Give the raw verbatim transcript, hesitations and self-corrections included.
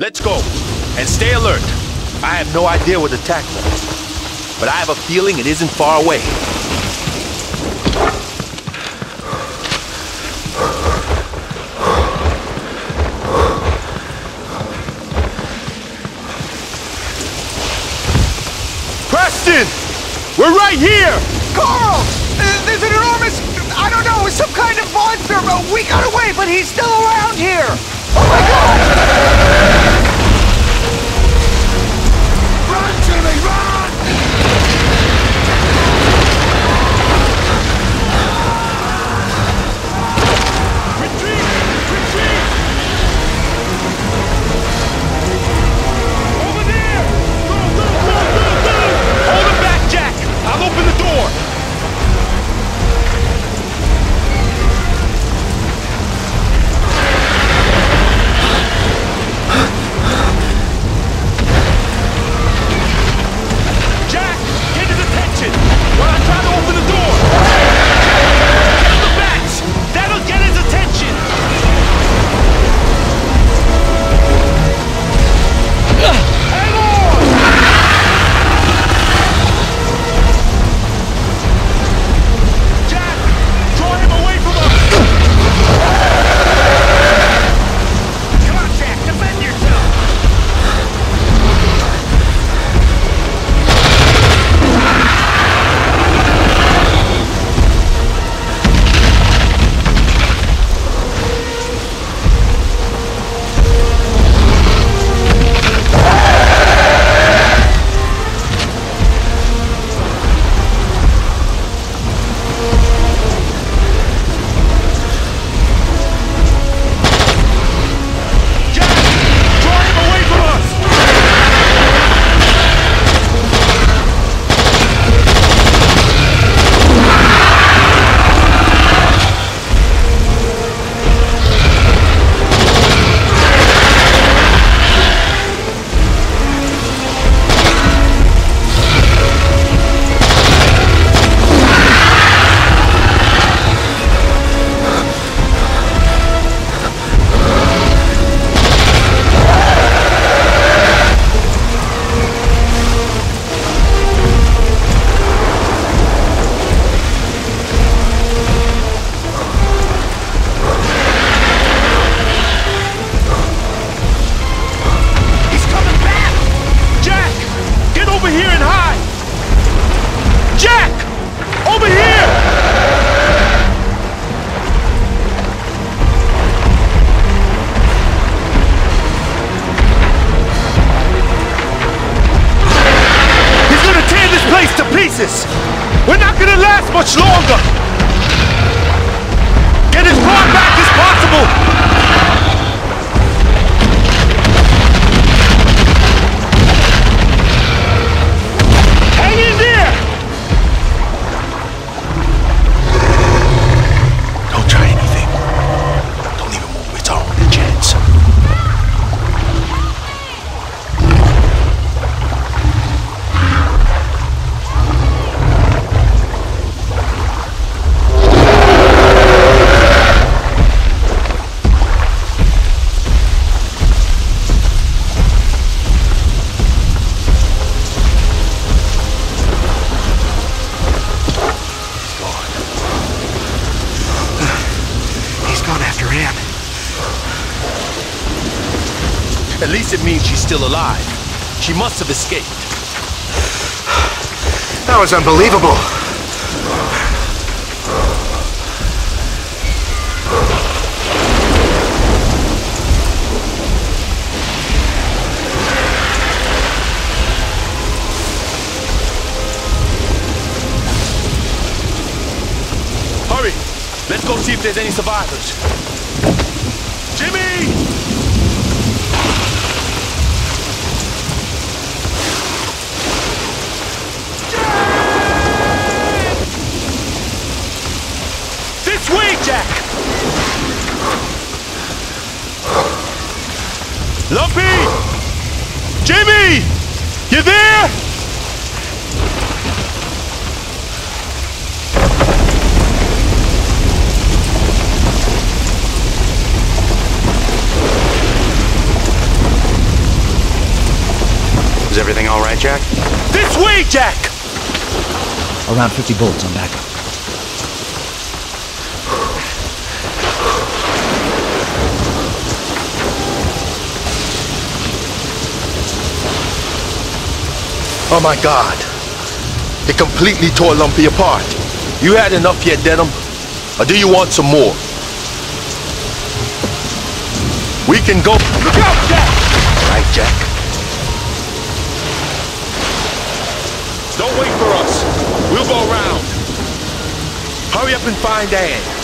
Let's go. And stay alert. I have no idea what attacked us, but I have a feeling it isn't far away. Preston! We're right here! Carl! Uh, there's an enormous... I don't know, some kind of monster! We got away, but he's still around here! Oh my god! Run, Jimmy, run! Retreat! Retreat! Over there! Go, go, go, go, go! Hold him back, Jack! I'll open the door! We're not gonna last much longer! Get as far back as possible! Hang in there! Don't try anything. Don't even move. It's our only chance. At least it means she's still alive. She must have escaped. That was unbelievable. Hurry! Let's go see if there's any survivors. Jimmy! This way, Jack! Lumpy! Jimmy! You there? Is everything all right, Jack? This way, Jack! Around fifty bullets on backup. Oh my God. They completely tore Lumpy apart. You had enough yet, Denham? Or do you want some more? We can go. Look out, Jack! All right, Jack. Don't wait for us. We'll go around. Hurry up and find Ann.